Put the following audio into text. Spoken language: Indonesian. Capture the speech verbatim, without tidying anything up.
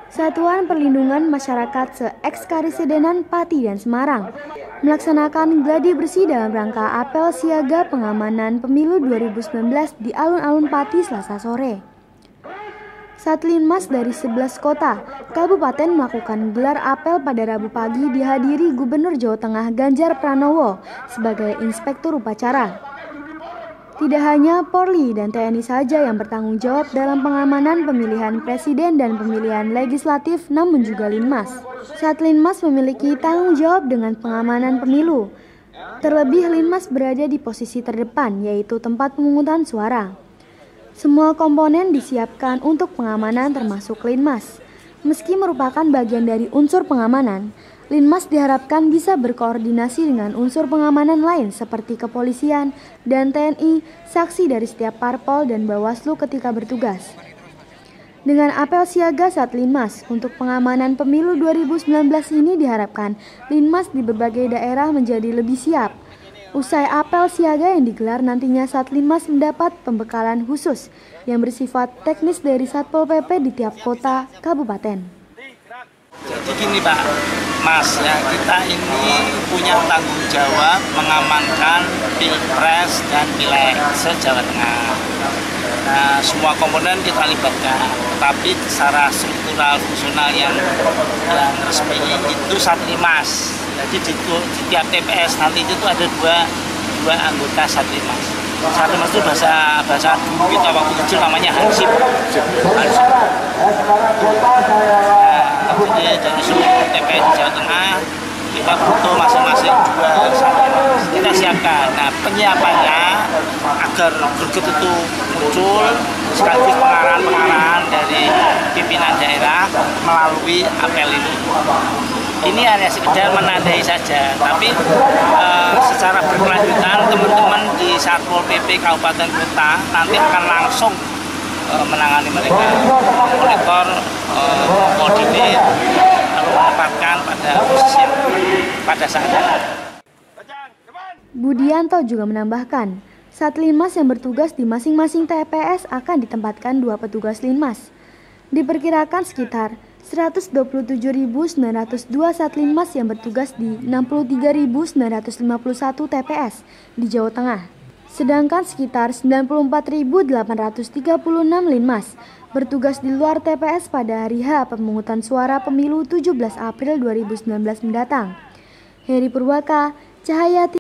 Satuan Perlindungan Masyarakat se-Ekskarisidenan Pati dan Semarang melaksanakan gladi bersih dalam rangka apel siaga pengamanan pemilu dua ribu sembilan belas di alun-alun Pati Selasa sore. Satlinmas dari sebelas kota, kabupaten melakukan gelar apel pada Rabu pagi dihadiri Gubernur Jawa Tengah Ganjar Pranowo sebagai inspektur upacara. Tidak hanya Polri dan T N I saja yang bertanggung jawab dalam pengamanan pemilihan presiden dan pemilihan legislatif, namun juga Linmas. Satlinmas memiliki tanggung jawab dengan pengamanan pemilu. Terlebih Linmas berada di posisi terdepan, yaitu tempat pemungutan suara. Semua komponen disiapkan untuk pengamanan termasuk Linmas. Meski merupakan bagian dari unsur pengamanan, Linmas diharapkan bisa berkoordinasi dengan unsur pengamanan lain seperti kepolisian dan T N I, saksi dari setiap parpol dan Bawaslu ketika bertugas. Dengan apel siaga Satlinmas untuk pengamanan pemilu dua ribu sembilan belas ini diharapkan Linmas di berbagai daerah menjadi lebih siap. Usai apel siaga yang digelar nantinya Satlinmas mendapat pembekalan khusus yang bersifat teknis dari Satpol P P di tiap kota kabupaten. Jadi gini Pak, Mas, ya kita ini punya tanggung jawab mengamankan Pilpres dan Pileg se-Jawa Tengah. Nah, semua komponen kita libatkan, tapi secara struktural fungsional yang, yang resmi itu Satlinmas. Jadi di, di tiap T P S nanti itu ada dua, dua anggota Satlinmas. Satlinmas itu bahasa bahasa dulu kita waktu kecil namanya Hansip. Hansip. Nah, jadi dari seluruh T P S di Jawa Tengah kita butuh masing-masing dua Satlinmas. Kita siapkan. Nah, penyiapannya agar greget itu muncul sekaligus pengarahan-pengarahan dari pimpinan daerah melalui apel ini. Ini hanya sekedar menandai saja, tapi uh, secara berkelanjutan teman-teman di Satpol P P Kabupaten Kota nanti akan langsung uh, menangani mereka, memonitor, uh, koordinir, lalu menempatkan pada posisi pada saatnya. Budianto juga menambahkan, Satlinmas yang bertugas di masing-masing T P S akan ditempatkan dua petugas Linmas. Diperkirakan sekitar seratus dua puluh tujuh ribu sembilan ratus dua Satlinmas yang bertugas di enam puluh tiga ribu sembilan ratus lima puluh satu T P S di Jawa Tengah. Sedangkan sekitar sembilan puluh empat ribu delapan ratus tiga puluh enam Linmas bertugas di luar T P S pada hari H pemungutan suara pemilu tujuh belas April dua ribu sembilan belas mendatang. Heri Purwaka, Cahaya